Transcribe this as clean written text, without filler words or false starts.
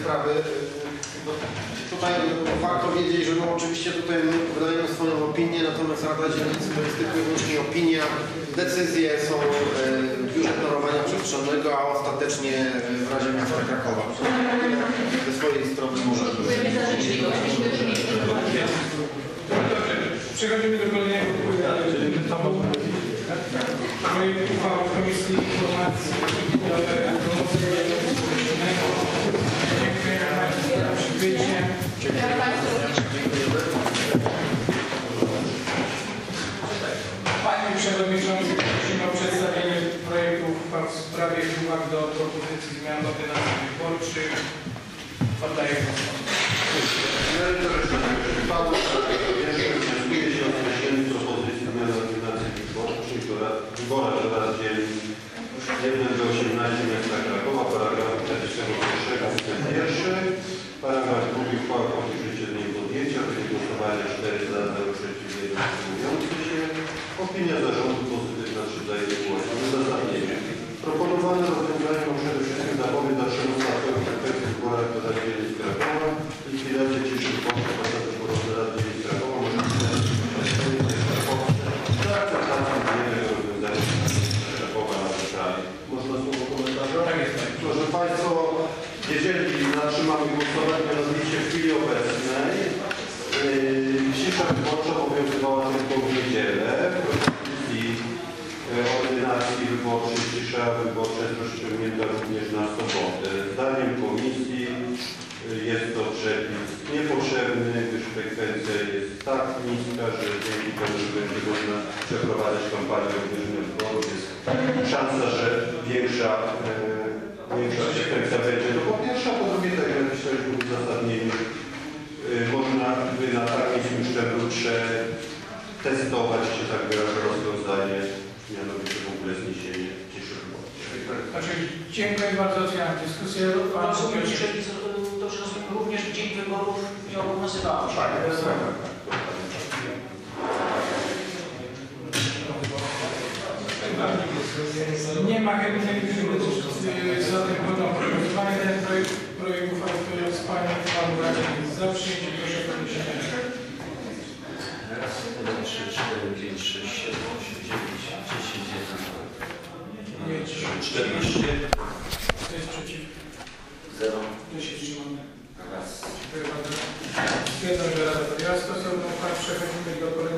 sprawy. Tutaj warto wiedzieć, że no oczywiście tutaj my wydajemy swoją opinię, natomiast Rada Dzielnicy to jest tylko i wyłącznie opinia. Decyzje są w biurze planowania przestrzennego, a ostatecznie w Radzie Miasta Krakowa. Ze swojej strony może. Przechodzimy do kolejnego projektu uchwały Komisji Informacji i Promocji Dialogu Społecznego. Dziękuję Państwu za przybycie. Panie Przewodniczący, prosimy o przedstawienie projektu uchwał w sprawie uwag do propozycji zmian ordynacji wyborczych. Oddaję głos. Wnioskuje się o zgłoszenie propozycji zmian ordynacji wyborczej w wyborach do Rad Dzielnic 1 do 18 miasta Krakowa, paragrafu 41 ust. 1, paragraf 2 uchwała wchodzi w życie z dniem podjęcia, będzie głosowania 4 za, 0 przeciw, 1 wstrzymujący się. Opinia zarządu pozytywna, 3 za, 1 głos. Uzasadnienie. Proponowane rozwiązania ma przede wszystkim zapowiedź dalszego stałego efektu w wyborach do Rad Dzielnic Krakowa, likwidacja ciszy wyborczych podczas wyborów do Rad Dzielnic Krakowa, możliwość zaakceptacji zmiennego rozwiązania Krakowa na Warszawie. Można słowo komentarza? Tak jest. Proszę Państwa, jeżeli zatrzymamy głosowanie na liście w chwili obecnej, cisza wyborcza obowiązywała tylko w niedzielę. Ordynacji wyborczej, cisza wyborcza jest rozciągnięta również na sobotę. Zdaniem komisji jest to przepis niepotrzebny, gdyż frekwencja jest tak niska, że dzięki temu, że będzie można przeprowadzać kampanię obniżenia wyborów, jest szansa, że większa frekwencja będzie. No po pierwsze, a po drugie, tak jak napisaliśmy w uzasadnieniu, można by na takim szczeblu testować, czy tak wyrażę, rozwiązanie, mianowicie w ogóle zniesienie ciszy wyborczej. Znaczy, dziękuję bardzo, otwieram dyskusję. Rozumiem, że dobrze rozumiem, również dzień wyborów nie obowiązywało się. Tak, Nie ma chętnych, zatem będą proponowane ten projekt uchwały, który z Panią uchwałą Radzie jest za przyjęciem. Proszę podnieść rękę. Raz, 2, 3, 4, 5, 6, 7, 8, 9, 10, 11, 14. Kto jest przeciw? 0. Kto się wstrzymał? Raz. Dziękuję bardzo. Stwierdzam, że Rada podjęła stosowną uchwałę. Przechodzimy do kolejnego.